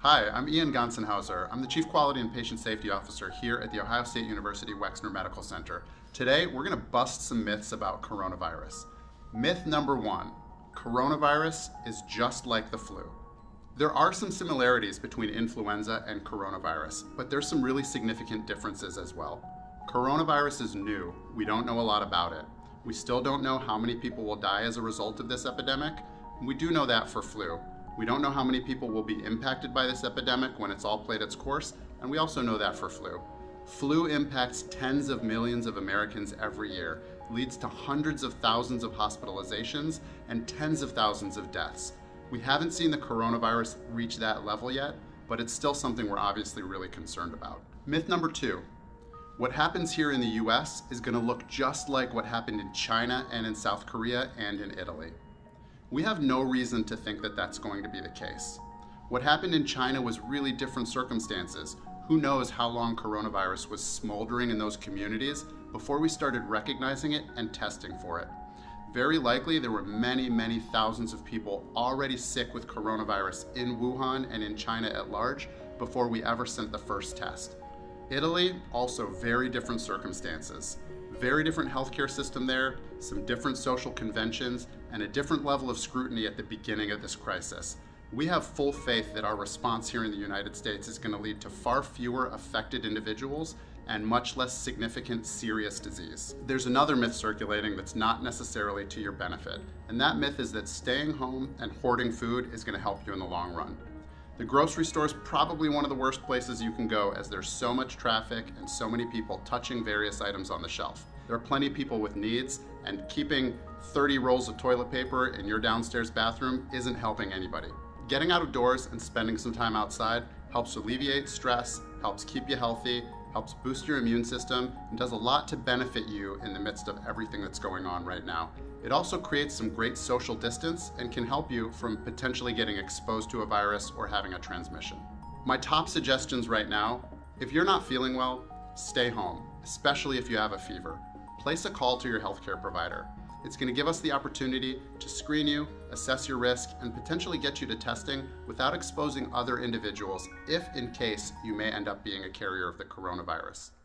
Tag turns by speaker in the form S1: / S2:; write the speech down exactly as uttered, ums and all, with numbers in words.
S1: Hi, I'm Ian Gonsenhauser. I'm the Chief Quality and Patient Safety Officer here at the Ohio State University Wexner Medical Center. Today, we're going to bust some myths about coronavirus. Myth number one, coronavirus is just like the flu. There are some similarities between influenza and coronavirus, but there's some really significant differences as well. Coronavirus is new. We don't know a lot about it. We still don't know how many people will die as a result of this epidemic. We do know that for flu. We don't know how many people will be impacted by this epidemic when it's all played its course, and we also know that for flu. Flu impacts tens of millions of Americans every year, leads to hundreds of thousands of hospitalizations and tens of thousands of deaths. We haven't seen the coronavirus reach that level yet, but it's still something we're obviously really concerned about. Myth number two, what happens here in the U S is going to look just like what happened in China and in South Korea and in Italy. We have no reason to think that that's going to be the case. What happened in China was really different circumstances. Who knows how long coronavirus was smoldering in those communities before we started recognizing it and testing for it. Very likely there were many, many thousands of people already sick with coronavirus in Wuhan and in China at large before we ever sent the first test. Italy, also very different circumstances. Very different healthcare system there, some different social conventions, and a different level of scrutiny at the beginning of this crisis. We have full faith that our response here in the United States is going to lead to far fewer affected individuals and much less significant serious disease. There's another myth circulating that's not necessarily to your benefit, and that myth is that staying home and hoarding food is going to help you in the long run. The grocery store is probably one of the worst places you can go as there's so much traffic and so many people touching various items on the shelf. There are plenty of people with needs, and keeping thirty rolls of toilet paper in your downstairs bathroom isn't helping anybody. Getting out of doors and spending some time outside helps alleviate stress, helps keep you healthy, helps boost your immune system, and does a lot to benefit you in the midst of everything that's going on right now. It also creates some great social distance and can help you from potentially getting exposed to a virus or having a transmission. My top suggestions right now, if you're not feeling well, stay home, especially if you have a fever. Place a call to your healthcare provider. It's going to give us the opportunity to screen you, assess your risk, and potentially get you to testing without exposing other individuals if in case you may end up being a carrier of the coronavirus.